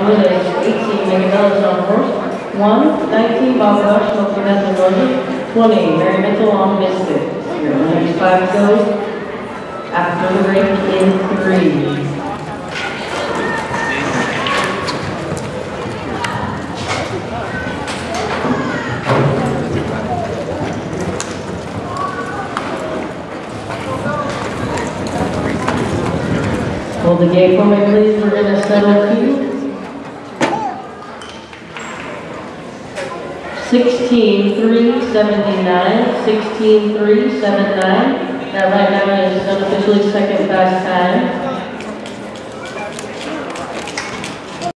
relays, 18, Megan Ellis on horse. 1, 19, Bob Rush, Smoky Meth and Roses. 20, Mary Mitchell on biscuit. Your next 5 goes after the break in 3. Hold the gate for me, please. We're going to settle Q. 16-3, 79. 16-3, 79. That right now is unofficially second fast time.